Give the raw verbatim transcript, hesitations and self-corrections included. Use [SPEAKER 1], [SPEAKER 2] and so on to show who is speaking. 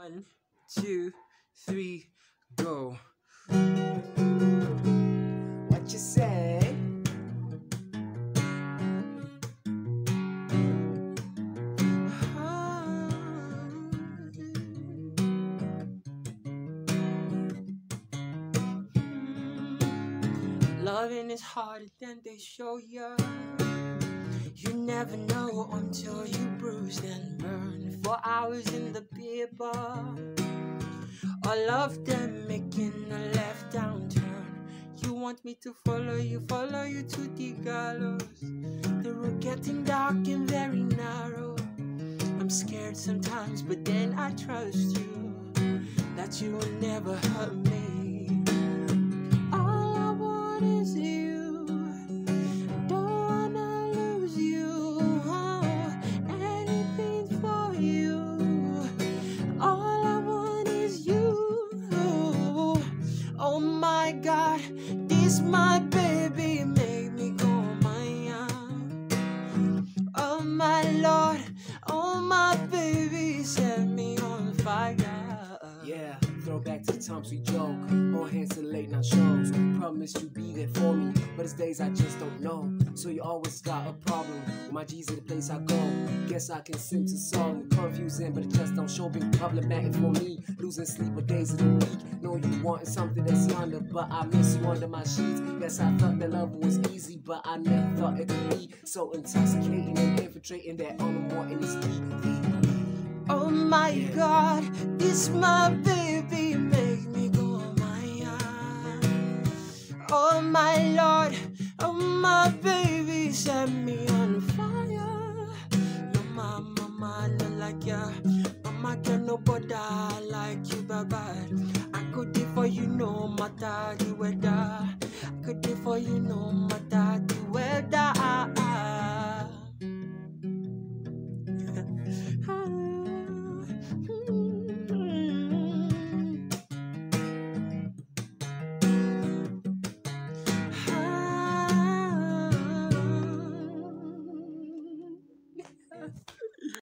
[SPEAKER 1] One, two, three, go. What you say? Loving is harder than they show you. You never know until you bruise and burn for hours in the beer bar. All of them making a left downturn. You want me to follow you, follow you to the gallows. The road getting dark and very narrow. I'm scared sometimes, but then I trust you that you will never hurt me. All I want is you. Don't wanna lose you. Oh, anything for you. All I want is you. Oh my God, this my baby make me go mine. Oh my Lord, oh my baby set me on fire.
[SPEAKER 2] Yeah, throwback to the times we joke. All hands to the late night shows. Promise you be there for me, but it's days I just don't know. So you always got a problem with my G's in the place I go. Guess I can sing to song, confusing, but it just don't show. Been problematic for me, losing sleep for days of the week. Know you wanting something that's yonder, but I miss you under my sheets. Guess I thought that love was easy, but I never thought it could be so intoxicating and infiltrating that all I'm wanting is deep.
[SPEAKER 1] Oh my God, this my baby make me go mine. Oh my Lord, oh my baby set me on fire. No mama, mama, no like ya. Mama can nobody like you, baba. I could do for you no matter the weather. I could do for you no matter the weather.